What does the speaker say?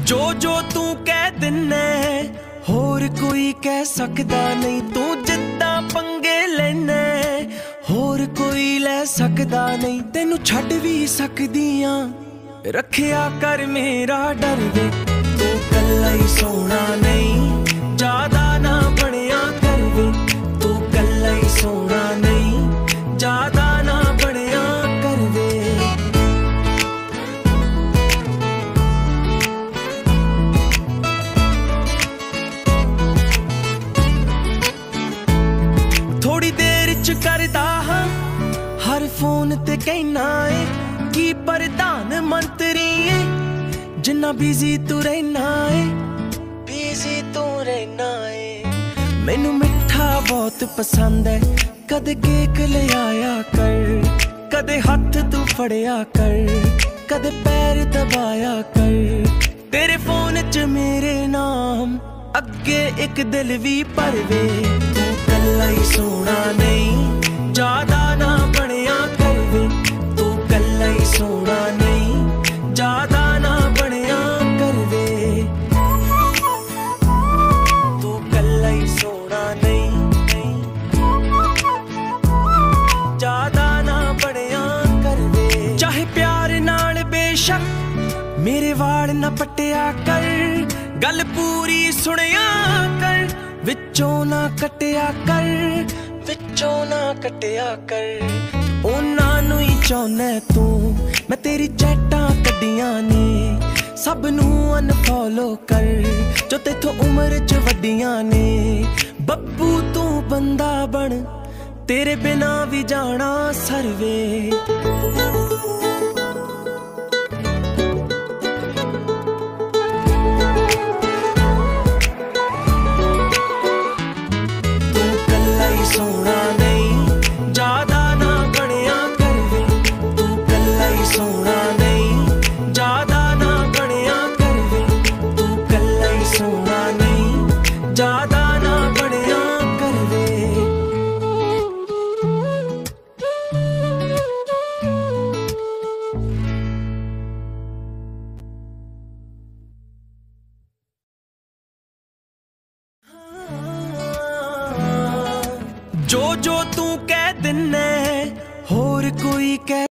जो जो तू कह दिन्ना होर कोई कह सकदा नहीं। तू जिद्दां पंगे लैना होर कोई लै सकदा नहीं। तेनू छड्ड भी सकदियां रखिया कर मेरा डर वे। तू कल्ला ही सोना नहीं ज्यादा ना बनिया कर वे। तू कल्ला ही सोना नहीं ज्यादा ना बनिया कर वे। थोड़ी देर च करदा हां हर फोन ते कहना है कि प्रधान मंत्री है। जिन्ना बिजी तू रहना है बिजी तू रहना है। मैनू मिठा बहुत पसंद है कदे केक ले आया कर। कदे हाथ तू फड़िया कर कदे पैर दबाया कर। तेरे फोन च मेरे नाम अगे एक दिल भी भरवे। तू कल्ला ही सोना नहीं ज्यादा ना बनिया कर वे। तू कल्ला ही सोना नहीं ज्यादा ना बनिया कर वे। तू कल्ला ही सोना नहीं ज्यादा ना बनिया कर वे। चाहे प्यार नाल बेशक मेरे वाल ना पटिया कर। गल पूरी सुनिया कर विचों ना कटिया कर विचों ना कटिया कर। उन्हां नूं ही चाहुंदा तू मैं तेरी चैटां कड्डियां ने। सब नूं अनफॉलो कर जो तेथों उम्र च वड्डियां ने। बब्बू तू बंदा बन तेरे बिना भी जाना सरवे। सोना नहीं ज्यादा ना बनिया कर वे। तू कल्ला ही सोना नहीं ज्यादा ना बनिया कर वे। तू कल्ला ही सोना नहीं ज्यादा ना बनिया कर वे। जो जो तू कह दिन्ना होर कोई कह